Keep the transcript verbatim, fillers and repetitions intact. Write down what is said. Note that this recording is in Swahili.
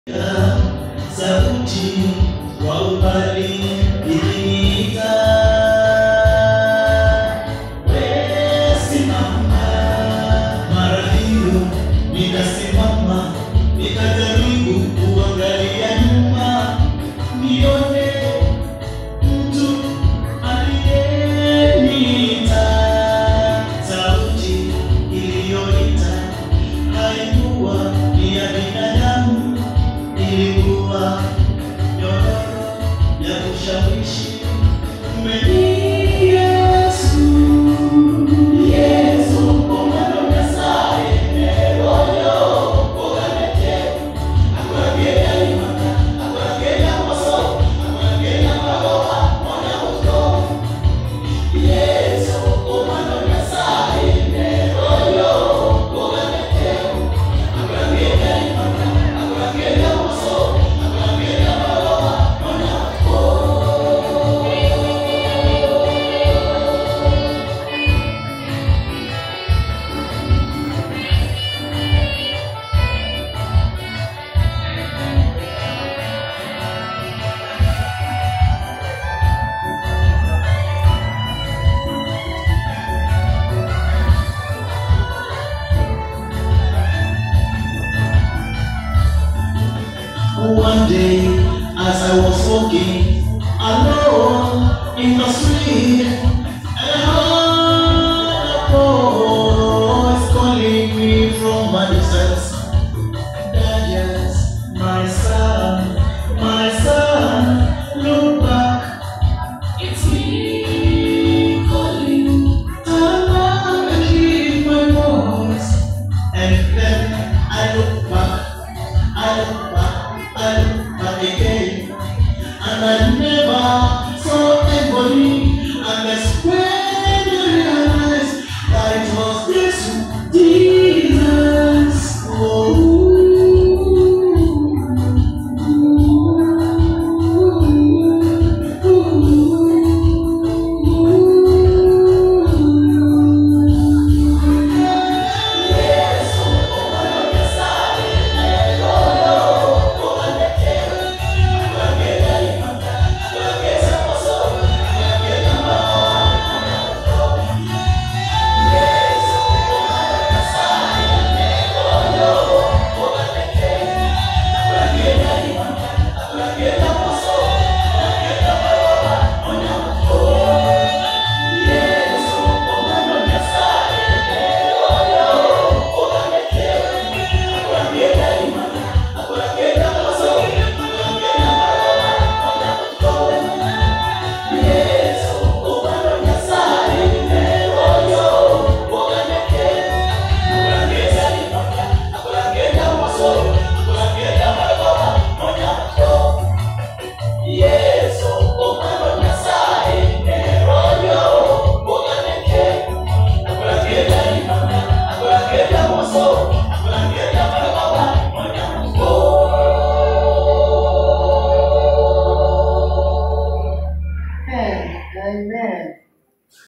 Sauti wa ubali iliniita, wewe simama. Mara hiyo nikasimama, nikajaribu kuangalia nyuma, nione mtu aliyeniita. Sauti iliyoita haikuwa ni ya binadamu, ilikuwa nyororo ya kushawishi. Umeni Yesu, Yesu komando Nyasaye meroyo oganete akwagera imana akwagera maso akwagera maroha mwana uto. Yesu komando Nyasaye meroyo oganete akwagera imana akwagera maso akwagera maroha mwana uto. One day, as I was walking alone in the street, I heard a voice calling me from a distance. Darius, my son, my son, look back, it's me calling. Turn back and hear my voice. And then I look back, I look back, I look back again, and I never